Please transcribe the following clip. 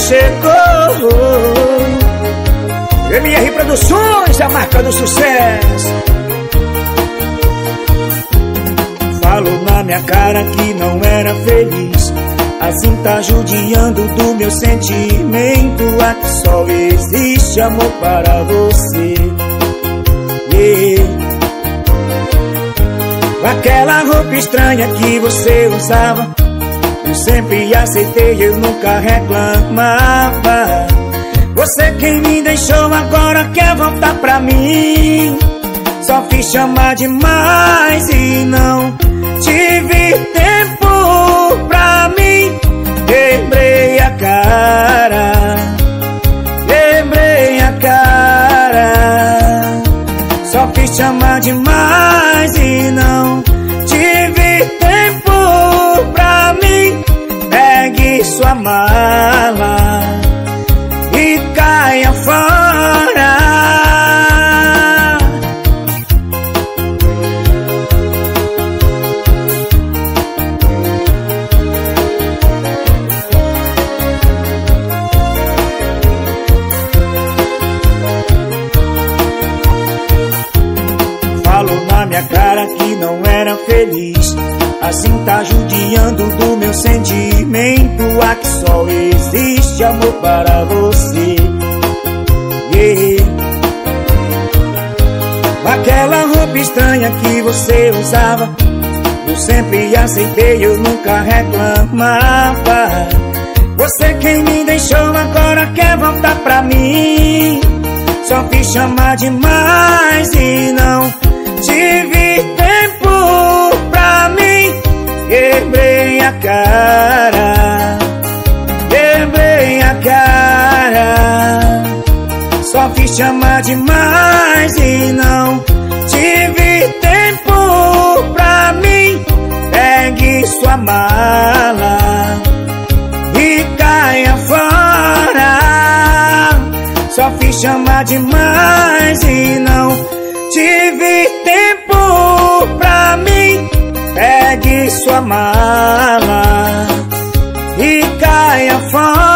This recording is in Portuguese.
chegou. MR Produções, a marca do sucesso. Falou na minha cara que não era feliz, assim tá judiando do meu sentimento. Aqui só existe amor para você. Aquela roupa estranha que você usava, eu sempre aceitei, eu nunca reclamava. Você quem me deixou agora quer voltar pra mim. Só fiz chamar demais e não tive tempo pra mim. Quebrei a cara, quebrei a cara. Só fiz chamar demais e não tive tempo pra mim. Pegue sua mala e caia fora. Falou na minha cara que não era feliz, assim tá judiando do meu sentimento. Aqui só existe amor para você. Aquela roupa estranha que você usava, eu sempre aceitei, eu nunca reclamava. Você quem me deixou agora quer voltar pra mim. Só fiz chamar demais e não tive tempo pra mim. Quebrei a cara, quebrei a cara. Só fiz chamar demais e não tive tempo pra mim. Pegue sua mala e caia fora. Só fiz chamar demais e não tive tempo pra mim. Pegue sua mala e caia fora.